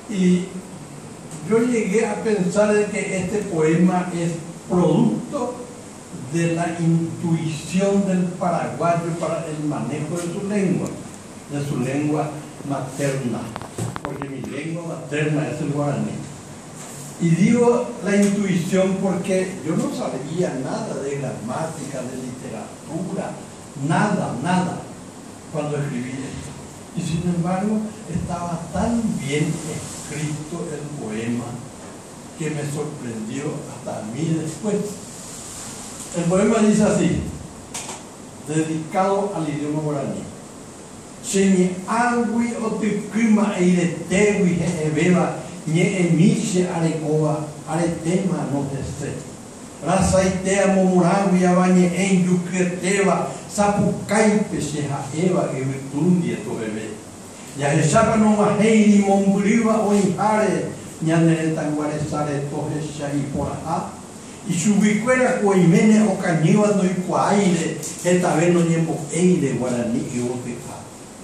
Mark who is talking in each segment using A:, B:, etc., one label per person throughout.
A: Y yo llegué a pensar de que este poema es producto de la intuición del paraguayo para el manejo de su lengua materna, porque mi lengua materna es el guaraní. Y digo la intuición porque yo no sabía nada de gramática, de literatura, nada, cuando escribí esto. Y sin embargo, estaba tan bien escrito el poema que me sorprendió hasta a mí después. El poema dice así, dedicado al idioma guaraní. Cheni agui otikrima eiretegui hebeba nye emiche arekoba aretema no tese. Rasaitea momuragui abanye en yukreteba sapucaipe sheha eva evitundia to bebé. Ya hesaba no maheini momburiva o inhare nyaneretanguaresare tohesha y poraha. Y subicuera coimene o cañiva no icuaire, el tabeno ñemo eire guaraní y oteca.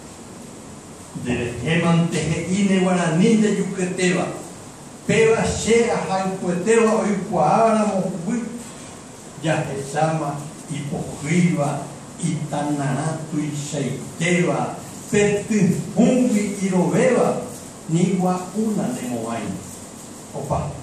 A: De gemante ine guaraní de yuqueteba, peba shea jaicueteba o icuara mohuit, ya jesama y pojiva y tanaratu y sheiteba, petin humbi y robeba, ni gua una nemoain. Opa.